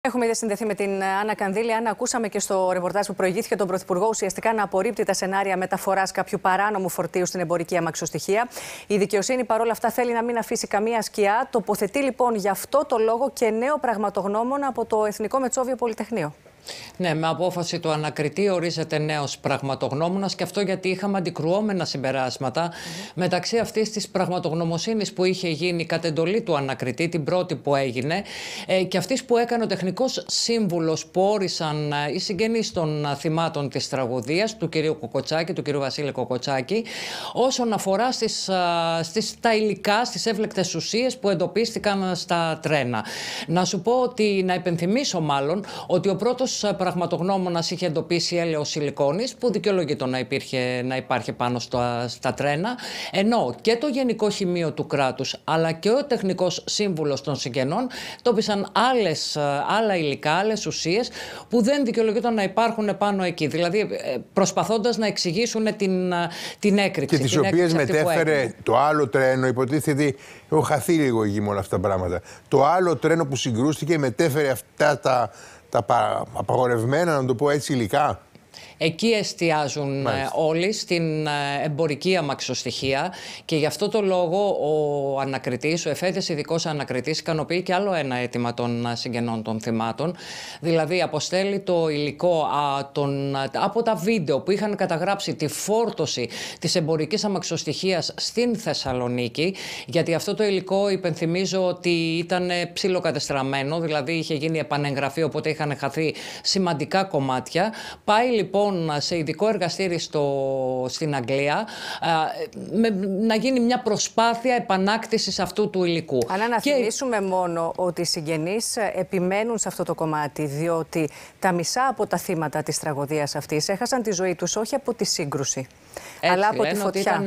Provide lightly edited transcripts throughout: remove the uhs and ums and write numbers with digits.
Έχουμε ήδη συνδεθεί με την Άννα Κανδύλη. Άννα, ακούσαμε και στο ρεπορτάζ που προηγήθηκε τον Πρωθυπουργό ουσιαστικά να απορρίπτει τα σενάρια μεταφοράς κάποιου παράνομου φορτίου στην εμπορική αμαξοστοιχεία. Η δικαιοσύνη παρόλα αυτά θέλει να μην αφήσει καμία σκιά. Τοποθετεί λοιπόν γι' αυτό το λόγο και νέο πραγματογνώμονα από το Εθνικό Μετσόβιο Πολυτεχνείο. Ναι, με απόφαση του ανακριτή ορίζεται νέος πραγματογνώμονας, και αυτό γιατί είχαμε αντικρουόμενα συμπεράσματα μεταξύ αυτής της πραγματογνωμοσύνης που είχε γίνει κατ' εντολή του ανακριτή, την πρώτη που έγινε, και αυτής που έκανε ο τεχνικός σύμβουλος που όρισαν οι συγγενείς των θυμάτων της τραγωδίας, του κυρίου Κοκοτσάκη, του κυρίου Βασίλη Κοκοτσάκη, όσον αφορά στα υλικά, στις εύλεκτες ουσίες που εντοπίστηκαν στα τρένα. Να σου πω ότι, να υπενθυμίσω μάλλον, ότι ο πρώτος πραγματογνώμονας είχε εντοπίσει έλαιο σιλικόνης, που δικαιολογείται να υπάρχει πάνω στα τρένα, ενώ και το Γενικό Χημείο του κράτους αλλά και ο τεχνικός σύμβουλος των συγγενών εντόπισαν άλλα υλικά, άλλες ουσίες που δεν δικαιολογείται να υπάρχουν πάνω εκεί. Δηλαδή προσπαθώντας να εξηγήσουν την έκρηξη. Και τις οποίες μετέφερε το άλλο τρένο, υποτίθεται. Έχω χαθεί λίγο εκεί με όλα αυτά τα πράγματα. Το άλλο τρένο που συγκρούστηκε μετέφερε αυτά τα απαγορευμένα, να το πω έτσι, υλικά. Εκεί εστιάζουν όλοι, στην εμπορική αμαξοστοιχεία, και γι' αυτό το λόγο ο ανακριτής, ο εφέτης ειδικός ανακριτής, ικανοποιεί και άλλο ένα αίτημα των συγγενών των θυμάτων. Δηλαδή αποστέλει το υλικό από τα βίντεο που είχαν καταγράψει τη φόρτωση της εμπορικής αμαξοστοιχείας στην Θεσσαλονίκη, γιατί αυτό το υλικό, υπενθυμίζω, ότι ήταν ψιλοκατεστραμμένο, δηλαδή είχε γίνει επανεγγραφή, οπότε είχαν χαθεί σημαντικά κομμάτια. Πάει λοιπόν σε ειδικό εργαστήρι στην Αγγλία να γίνει μια προσπάθεια επανάκτησης αυτού του υλικού. Αλλά να θυμίσουμε μόνο ότι οι συγγενείς επιμένουν σε αυτό το κομμάτι, διότι τα μισά από τα θύματα της τραγωδίας αυτής έχασαν τη ζωή τους όχι από τη σύγκρουση, αλλά από τη φωτιά. Ότι ήταν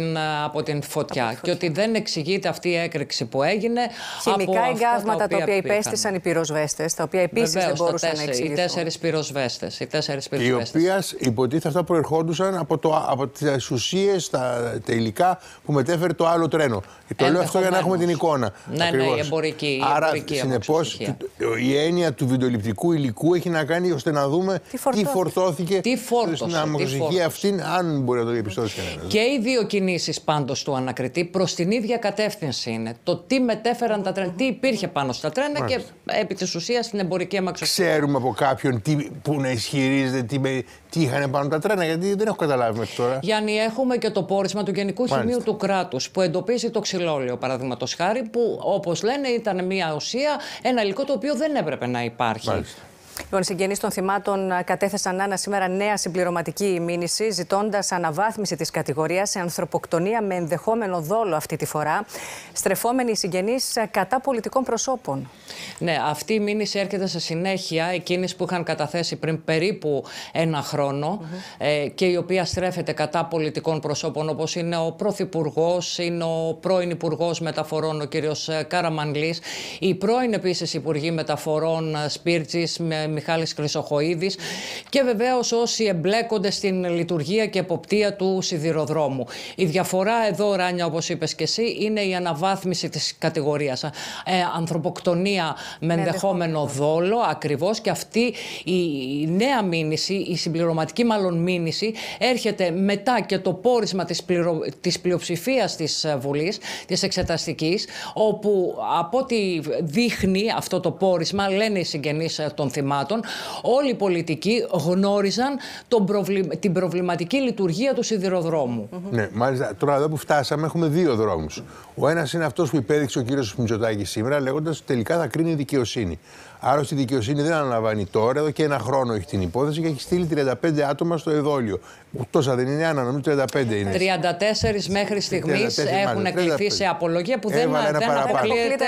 από την φωτιά, και ότι δεν εξηγείται αυτή η έκρηξη που έγινε. Χημικά εγκάβματα τα οποία υπέστησαν οι πυροσβέστες, τα οποία επίσης δεν μπορούσαν να εξηγηθούν. Οι τέσσερις πυροσβέστες. Οι οποίες υποτίθεται αυτά προερχόντουσαν από τις ουσίες, τα υλικά που μετέφερε το άλλο τρένο. Το λέω αυτό για να έχουμε την εικόνα. Ναι, ακριβώς. Η εμπορική. Άρα, συνεπώς, η έννοια του βιντεοληπτικού υλικού έχει να κάνει ώστε να δούμε τι φορτώθηκε στην αμαξοστοιχεία αυτήν, αν μπορεί να το διαπιστώσει κανένας. Και οι δύο κινήσεις πάντως του ανακριτή προς την ίδια κατεύθυνση είναι. Το τι μετέφεραν τα τρένα, τι υπήρχε πάνω στα τρένα και επί της ουσίας στην εμπορική αμαξοστοιχεία. Ξέρουμε από κάποιον που να ισχυρίζεται τι είχαν πάνω τα τρένα, γιατί δεν έχω καταλάβει μέχρι τώρα. Γιάννη, έχουμε και το πόρισμα του Γενικού Χημείου του κράτους που εντοπίζει το ξυλόλαιο, παραδείγματος χάρη, που όπως λένε ήταν μια ουσία, ένα υλικό το οποίο δεν έπρεπε να υπάρχει. Μάλιστα. Λοιπόν, οι συγγενείς των θυμάτων κατέθεσαν σήμερα νέα συμπληρωματική μήνυση, ζητώντας αναβάθμιση της κατηγορίας σε ανθρωποκτονία με ενδεχόμενο δόλο αυτή τη φορά, στρεφόμενοι οι συγγενείς κατά πολιτικών προσώπων. Ναι, αυτή η μήνυση έρχεται σε συνέχεια εκείνης που είχαν καταθέσει πριν περίπου ένα χρόνο και η οποία στρέφεται κατά πολιτικών προσώπων, όπως είναι ο Πρωθυπουργός, είναι ο πρώην Υπουργός Μεταφορών, ο κύριος Καραμανλής, η πρώην επίσης Υπουργή Μεταφορών Σπίρτζης, Μιχάλης Χρυσοχοΐδης, και βεβαίως όσοι εμπλέκονται στην λειτουργία και εποπτεία του σιδηροδρόμου. Η διαφορά εδώ, Ράνια, όπως είπες και εσύ, είναι η αναβάθμιση της κατηγορίας. Ανθρωποκτονία με ενδεχόμενο δόλο, ακριβώς, και αυτή η νέα μήνυση, η συμπληρωματική μάλλον μήνυση, έρχεται μετά και το πόρισμα της πλειοψηφίας της Βουλής, της Εξεταστικής, όπου από ό,τι δείχνει αυτό το πόρισμα, λένε οι συγγενείς των θυμάτων, όλοι οι πολιτικοί γνώριζαν την προβληματική λειτουργία του σιδηροδρόμου. Ναι, μάλιστα. Τώρα εδώ που φτάσαμε έχουμε δύο δρόμους. Ο ένας είναι αυτός που υπέδειξε ο κύριος Μητσοτάκης σήμερα, λέγοντας ότι τελικά θα κρίνει η δικαιοσύνη. Άρα στη δικαιοσύνη δεν αναλαμβάνει τώρα, εδώ και ένα χρόνο έχει την υπόθεση και έχει στείλει 35 άτομα στο εδόλιο. Τόσα δεν είναι, Άννα, νομίζω 35 είναι. 34 μέχρι στιγμής έχουν κληθεί σε απολογία που δεν αποκλείεται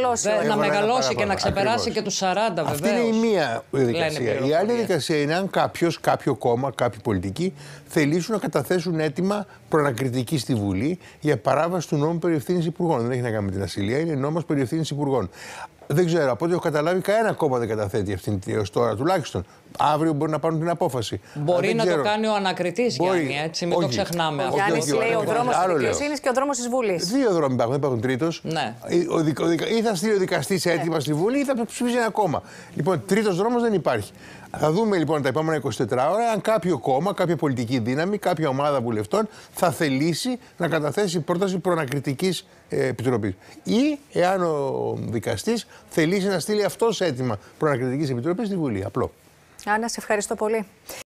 να μεγαλώσει και να ξεπεράσει και τους 40, βεβαίως. Αυτή είναι η μία διαδικασία. Η άλλη διαδικασία είναι αν κάποιο κόμμα, κάποιοι πολιτικοί θελήσουν να καταθέσουν αίτημα προανακριτική στη Βουλή για παράβαση του νόμου περί ευθύνης υπουργών. Δεν έχει να κάνει με την ασυλία, είναι νόμος περί ευθύνης υπουργών. Δεν ξέρω. Από ό,τι έχω καταλάβει, κανένα κόμμα δεν καταθέτει αυτήν έως τώρα τουλάχιστον. Αύριο μπορεί να πάρουν την απόφαση. Μπορεί να το κάνει ο ανακριτής, Γιάννη, έτσι, μην το ξεχνάμε. Ο Γιάννης λέει ο δρόμος της δικαιοσύνης και ο δρόμος της Βουλής. Δύο δρόμοι υπάρχουν, δεν υπάρχουν τρίτος. Ναι. Ή θα στείλει ο δικαστής έτοιμα στη Βουλή ή θα ψηφίσει ένα κόμμα. Λοιπόν, τρίτος δρόμος δεν υπάρχει. Θα δούμε λοιπόν τα επόμενα 24 ώρα αν κάποιο κόμμα, κάποια πολιτική δύναμη, κάποια ομάδα βουλευτών θα θελήσει να καταθέσει πρόταση προανακριτικής επιτροπής. Ή εάν ο δικαστής θελήσει να στείλει αυτός έτοιμα προανακριτικής επιτροπής στη Βουλή. Απλό. Άννα, σε ευχαριστώ πολύ.